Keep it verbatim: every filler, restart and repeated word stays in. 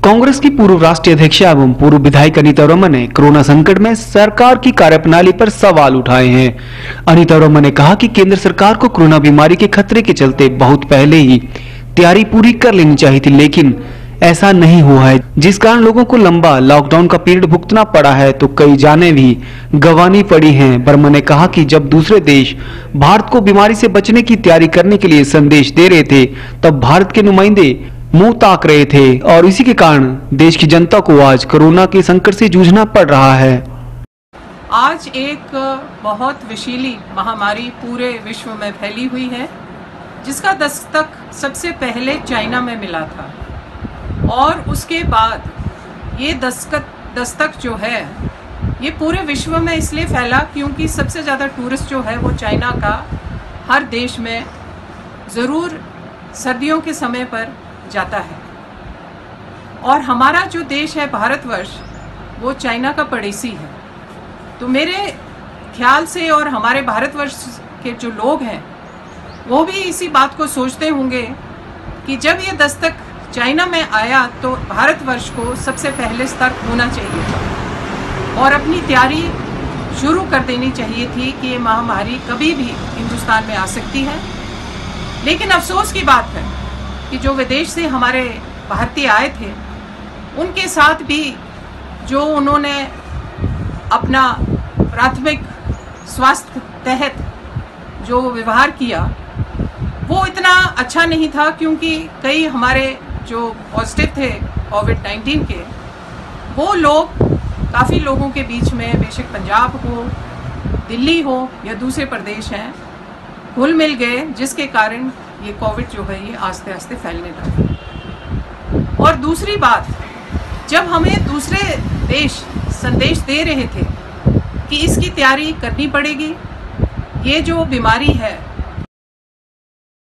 कांग्रेस की पूर्व राष्ट्रीय अध्यक्ष एवं पूर्व विधायक अनीता रमन ने कोरोना संकट में सरकार की कार्यप्रणाली पर सवाल उठाए हैं। अनीता रमन ने कहा कि केंद्र सरकार को कोरोना बीमारी के खतरे के चलते बहुत पहले ही तैयारी पूरी कर लेनी चाहिए थी, लेकिन ऐसा नहीं हुआ है, जिस कारण लोगों को लंबा लॉकडाउन का पीरियड भुगतना पड़ा है तो कई जानें भी गंवानी पड़ी हैं। वर्मा ने कहा कि जब दूसरे देश भारत को बीमारी से बचने की तैयारी करने के लिए संदेश दे रहे थे, तब भारत के नुमाइंदे मुंह ताक रहे थे और इसी के कारण देश की जनता को आज कोरोना के संकट से जूझना पड़ रहा है। आज एक बहुत विषैली महामारी पूरे विश्व में फैली हुई है, जिसका दस्तक सबसे पहले चाइना में मिला था और उसके बाद ये दस्तक दस्तक जो है ये पूरे विश्व में इसलिए फैला क्योंकि सबसे ज़्यादा टूरिस्ट जो है वो चाइना का हर देश में ज़रूर सर्दियों के समय पर जाता है। और हमारा जो देश है भारतवर्ष वो चाइना का पड़ोसी है। तो मेरे ख्याल से और हमारे भारतवर्ष के जो लोग हैं वो भी इसी बात को सोचते होंगे कि जब ये दस्तक चाइना में आया तो भारतवर्ष को सबसे पहले सतर्क होना चाहिए था और अपनी तैयारी शुरू कर देनी चाहिए थी कि ये महामारी कभी भी हिंदुस्तान में आ सकती है। लेकिन अफसोस की बात है कि जो विदेश से हमारे भारतीय आए थे उनके साथ भी जो उन्होंने अपना प्राथमिक स्वास्थ्य तहत जो व्यवहार किया वो इतना अच्छा नहीं था, क्योंकि कई हमारे जो पॉजिटिव थे कोविड नाइन्टीन के वो लोग काफ़ी लोगों के बीच में, बेशक पंजाब हो, दिल्ली हो या दूसरे प्रदेश हैं, घुल मिल गए, जिसके कारण ये कोविड जो है ये आस्ते आस्ते फैलने लगा। और दूसरी बात, जब हमें दूसरे देश संदेश दे रहे थे कि इसकी तैयारी करनी पड़ेगी, ये जो बीमारी है